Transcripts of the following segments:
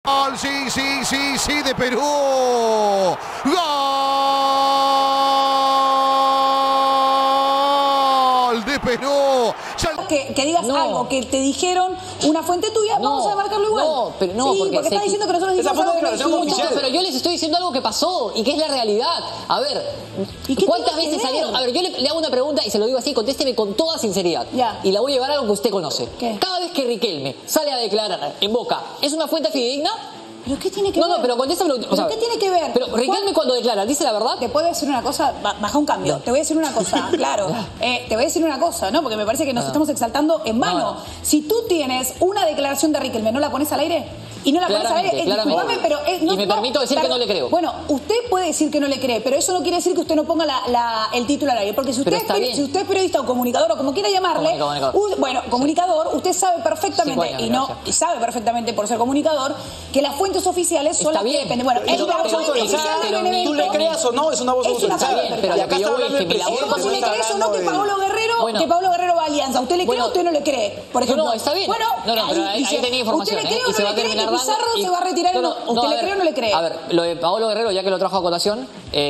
Gol, sí, de Perú. Gol de Perú. Que digas algo que te dijeron una fuente tuya, vamos a marcarlo igual. Porque está diciendo que nosotros dijimos algo que pero yo les estoy diciendo algo que pasó y que es la realidad. A ver, ¿cuántas veces salieron? A ver, yo le hago una pregunta y se lo digo así, contésteme con toda sinceridad. Ya. Y la voy a llevar a algo que usted conoce. ¿Qué? Cada vez que Riquelme sale a declarar en Boca, ¿es una fuente fidedigna? ¿Pero qué tiene que ver? No, pero contéstame. ¿Pero qué tiene que ver? Pero Riquelme cuando declara, ¿dice la verdad? Te puedo decir una cosa, baja un cambio. Te voy a decir una cosa, claro. Te voy a decir una cosa, ¿no? Porque me parece que nos estamos exaltando en vano. Si tú tienes una declaración de Riquelme, ¿no la pones al aire? Y no la pones al aire. Disculpame, pero y me permito decir que no le creo. Bueno, usted puede decir que no le cree, pero eso no quiere decir que usted no ponga el título al aire. Porque si usted es periodista o comunicador o como quiera llamarle, comunicador, usted sabe perfectamente, y sabe perfectamente por ser comunicador, que las fuentes oficiales son las que dependen. Bueno, es una voz autorizada. Tú le creas o no, es una voz autorizada. Pero lo que yo voy es que mi labor como le crees o no que Pablo Guerrero va a Alianza. ¿Usted le cree o usted no le cree? Por ejemplo. No, está bien. Bueno, pero ahí tenía información. ¿Usted le cree o no le cree que Pizarro se va a retirar o no? ¿Usted le cree o no le cree? A ver, lo de Pablo Guerrero, ya que lo trajo a colación,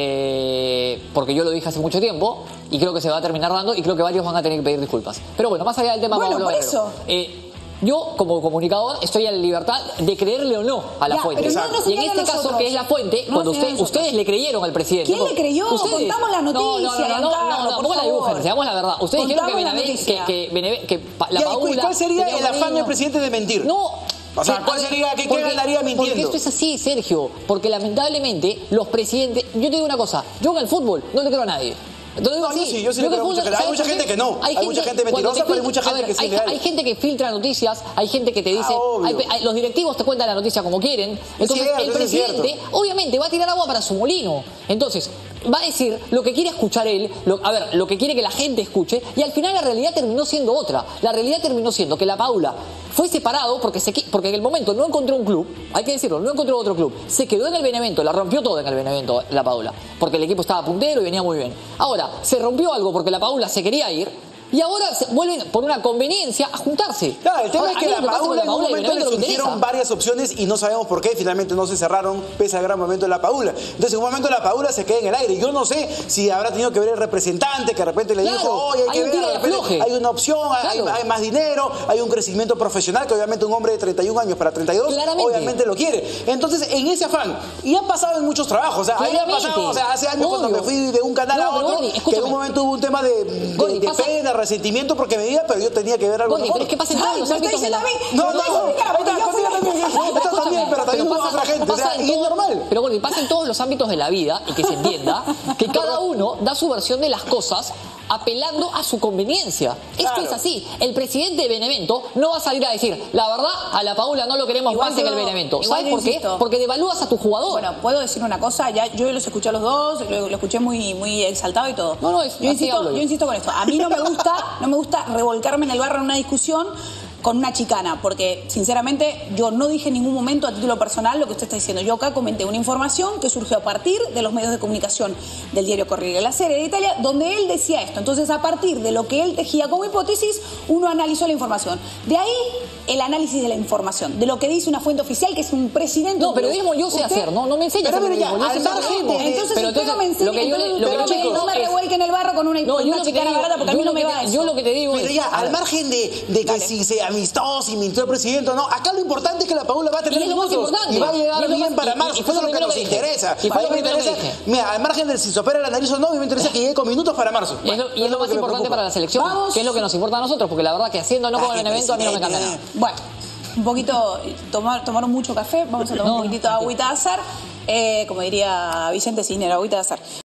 porque yo lo dije hace mucho tiempo y creo que se va a terminar dando y creo que varios van a tener que pedir disculpas. Pero bueno, más allá del tema Pablo Guerrero. Yo, como comunicador, estoy en la libertad de creerle o no a la fuente. Y en este caso, que es la fuente, cuando ustedes le creyeron al presidente. ¿Quién le creyó? Contamos la noticia. No, ¿cómo la dibujan? Seamos la verdad. Ustedes dijeron que la Paula... ¿Cuál sería el afán del presidente de mentir? No. O sea, ¿cuál sería? ¿Qué ganaría mintiendo? Porque esto es así, Sergio. Porque lamentablemente los presidentes... Yo te digo una cosa. Yo en el fútbol no le creo a nadie. Entonces, yo sí le creo a mucha gente. Hay mucha gente que no. Hay mucha gente mentirosa, pero hay mucha gente que sí le hay gente que filtra noticias, hay gente que te dice... los directivos te cuentan la noticia como quieren. Entonces, el presidente, obviamente, va a tirar agua para su molino. Entonces, va a decir lo que quiere escuchar él, lo que quiere que la gente escuche, y al final la realidad terminó siendo otra. La realidad terminó siendo que la Paula fue separado porque en el momento no encontró un club, hay que decirlo, no encontró otro club. Se quedó en el Benevento, la rompió toda en el Benevento la Paula, porque el equipo estaba puntero y venía muy bien. Ahora, se rompió algo porque la Paula se quería ir, y ahora vuelven por una conveniencia a juntarse. Claro, el tema es que la Paula en un momento le surgieron varias opciones y no sabemos por qué finalmente no se cerraron pese al gran momento de la Paula. Entonces en un momento la Paula se queda en el aire. Yo no sé si habrá tenido que ver el representante que de repente le dijo, oye, hay que ver, de repente hay una opción, hay más dinero, hay un crecimiento profesional que obviamente un hombre de 31 años para 32 obviamente lo quiere. Entonces en ese afán, y ha pasado en muchos trabajos, o sea, ahí ha pasado, hace años cuando me fui de un canal a otro, que en un momento hubo un tema de pena, resentimiento porque me diga, pero yo tenía que ver algo mejor. Pero es que pasa en todos los ámbitos de la vida. Pero también hubo otra gente, y es normal. Pero bueno, y pasa en todos los ámbitos de la vida, y que se entienda, que cada uno da su versión de las cosas apelando a su conveniencia. Esto es así. El presidente de Benevento no va a salir a decir, la verdad, a la Paula no lo queremos más en el Benevento. ¿Sabes por qué? Porque devalúas a tu jugador. Bueno, puedo decir una cosa, ya yo los escuché a los dos, lo escuché muy exaltado y todo. Yo insisto con esto. A mí no me gusta revolcarme en el barro en una discusión con una chicana, porque sinceramente yo no dije en ningún momento a título personal lo que usted está diciendo. Yo acá comenté una información que surgió a partir de los medios de comunicación del diario Corriere della Sera de Italia, donde él decía esto. Entonces, a partir de lo que él tejía como hipótesis, uno analizó la información. De ahí el análisis de la información, de lo que dice una fuente oficial, que es un presidente. No, periodismo yo sé hacer, no me enseñas. Pero ya, al margen de... Entonces, usted no me enseña, no me revuelque en el barro con una chicana barata, porque a mí no me va eso. Yo lo que te digo es... Pero ya, al margen de que si se amistó, si mintió el presidente o no, acá lo importante es que la Paula va a tener minutos y va a llegar bien para marzo. Eso es lo que nos interesa. Mira, al margen del si se opera la nariz o no, a mí me interesa que llegue con minutos para marzo. Y es lo más importante para la selección, que es lo que nos importa a nosotros, porque la verdad que haciendo no con el evento a mí no me cambia nada. Bueno, un poquito, tomaron mucho café, vamos a tomar un poquitito de agüita de azar, como diría Vicente Cisnero, agüita de azar.